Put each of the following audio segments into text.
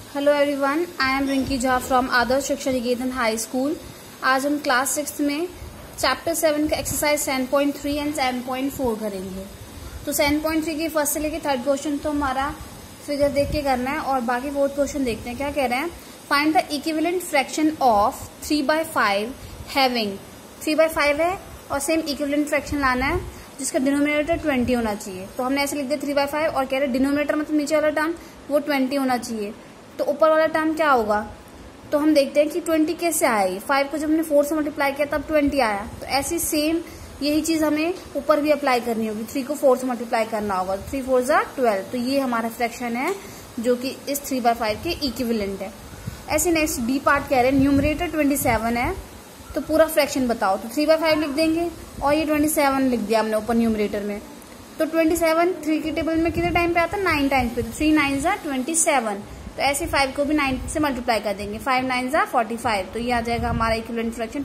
Hello everyone, I am Rinki Jha from Adarsh Shiksha Niketan high school. आज हम class 6 में चैप्टर 7 का एक्सरसाइज 7.3 एंड 7.4 करेंगे। तो 7.3 की फर्स्ट से लेके थर्ड क्वेश्चन तो हमारा फिगर देख के करना है और बाकी फोर्थ क्वेश्चन देखते हैं क्या कह रहे हैं। Find the equivalent fraction of 3/5 having 3/5 है और सेम इक्विवेलेंट फ्रैक्शन लाना है जिसका डिनोमिनेटर 20 होना चाहिए। तो हमने ऐसे लिख दिया 3/5 और कह रहे डिनोमिनेटर मतलब नीचे वाला टर्म वो 20 होना चाहिए। तो ऊपर वाला टर्म क्या होगा, तो हम देखते हैं कि 20 कैसे आएगी। 5 को जब हमने 4 से मल्टीप्लाई किया तब 20 आया। तो ऐसी सेम यही चीज हमें ऊपर भी अप्लाई करनी होगी। 3 को 4 से मल्टीप्लाई करना होगा। 3 4 ज़ा 12। तो ये हमारा फ्रैक्शन है जो कि इस 3/5 के इक्विवेलेंट है। ऐसे नेक्स्ट डी पार्ट कह रहे हैं न्यूमरेटर 27 है तो पूरा फ्रैक्शन बताओ। तो 3/5 लिख देंगे और ये 27 लिख दिया हमने ऊपर न्यूमरेटर में। तो 27 3 की टेबल में कितने टाइम पे आता है, 9 टाइम्स पे। तो 3 9 ज़ा 27। तो ऐसे 5 को भी 9 से मल्टीप्लाई कर देंगे। 5 9 ज़ा 45। तो ये आ जाएगा हमारा इक्विवेलेंट फ्रैक्शन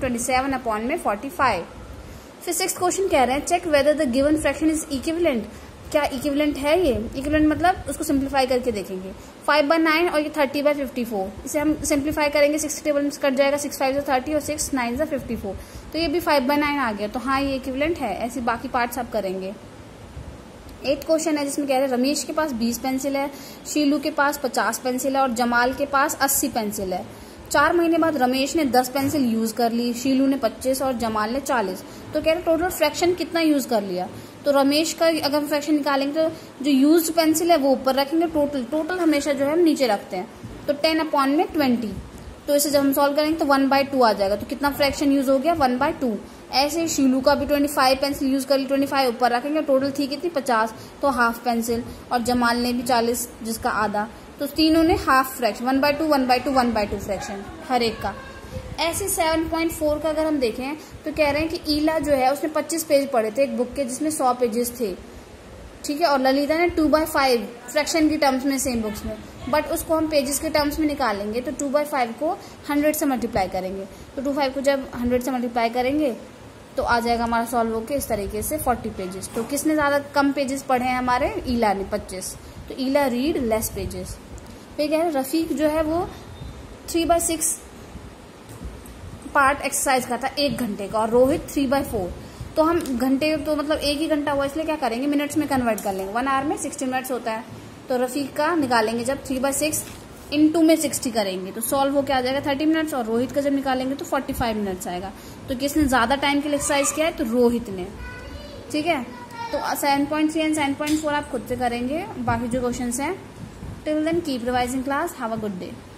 27/45। फिर 6th क्वेश्चन कह रहे हैं check whether the given fraction is equivalent. क्या इक्विवेलेंट है ये? इक्विवेलेंट मतलब उसको सिंप्लीफाई करके देखेंगे। 5/9 और ये 30/54। इसे हम सिंप्लीफाई करेंगे 6 टेबल में कट जाएगा। 6 5 ज़ा 30 और 6 9 ज़ा 54। तो ये भी 5/9 आ गया। तो हाँ ये इक्विवेलेंट है। ऐसे बाकी पार्ट्स आप करेंगे। 8th क्वेश्चन है जिसमें कह रहे हैं रमेश के पास 20 पेंसिल है, शीलू के पास 50 पेंसिल है और जमाल के पास 80 पेंसिल है। 4 महीने बाद रमेश ने 10 पेंसिल यूज कर ली, शीलू ने 25 और जमाल ने 40। तो कह रहे टोटल फ्रैक्शन कितना यूज कर लिया। तो रमेश का अगर फ्रैक्शन निकालेंगे तो जो यूज पेंसिल है वो ऊपर रखेंगे। टोटल हमेशा जो है हम नीचे रखते हैं। तो 10/20। तो इसे जब हम सॉल्व करेंगे तो 1/2 आ जाएगा। तो कितना फ्रैक्शन यूज हो गया, 1/2। ऐसे शीलू का भी 25 पेंसिल यूज कर ली, 25 ऊपर रखेंगे। टोटल थी कितनी, 50। तो हाफ पेंसिल। और जमाल ने भी 40 जिसका आधा। तो तीनों ने हाफ फ्रैक्शन 1/2 1/2 1/2 फ्रैक्शन हर एक का। ऐसे 7.4 का अगर हम देखें तो कह रहे हैं कि ईला जो है उसने 25 पेज पढ़े थे एक बुक के जिसमें 100 पेजेस थे, ठीक है। और ललिता ने 2/5 फ्रैक्शन की टर्म्स में सेम बुक्स में, बट उसको हम पेजेस के टर्म्स में निकालेंगे। तो 2/5 को 100 से मल्टीप्लाई करेंगे। तो 25 को जब 100 से मल्टीप्लाई करेंगे तो आ जाएगा हमारा सॉल्व होके इस तरीके से 40 पेजेस। तो किसने ज्यादा कम पेजेस पढ़े हैं हमारे, ईला ने 25। तो ईला रीड लेस पेजेस। फिर कह रहे हैं रफीक जो है वो 3/6 पार्ट एक्सरसाइज का था 1 घंटे का और रोहित 3/4। तो हम घंटे तो मतलब 1 ही घंटा हुआ इसलिए क्या करेंगे मिनट्स में कन्वर्ट कर लेंगे। 1 आवर में 60 मिनट्स होता है। तो रफीक का निकालेंगे जब 3/6 × में 60 करेंगे तो सॉल्व होकर आ जाएगा 30 मिनट्स। और रोहित का जब निकालेंगे तो 45 मिनट्स आएगा। तो किसने ज्यादा टाइम के लिए एक्सरसाइज किया है, तो रोहित ने, ठीक है। तो 7.3 एंड 7.4 आप खुद से करेंगे। बाकी जो क्वेश्चन हैं till then keep revising class. Have a good day.